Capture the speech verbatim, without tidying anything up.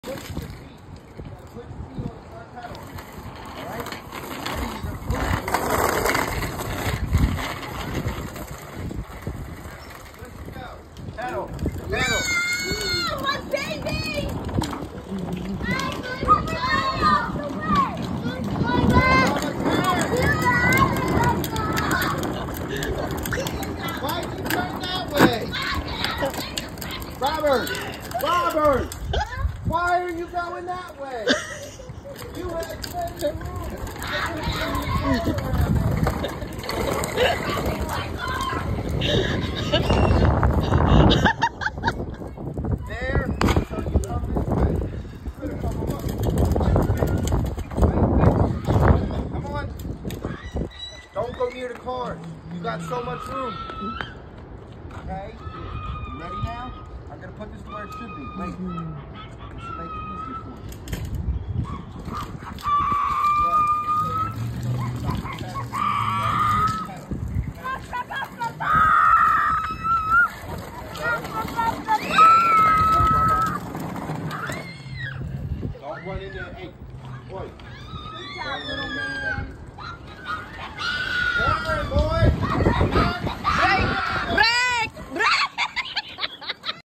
Push your feet. You gotta put your feet on the front pedal. Alright? Let's go. Pedal. Pedal. Oh, my baby! Why did you turn that way? Robert! Robert! Why are you going that way? You had plenty of room. There, so you come this way. You better come on. Come on. Don't go near the cars. You got so much room. Okay? You ready now? I'm gonna put this where it should be. Wait.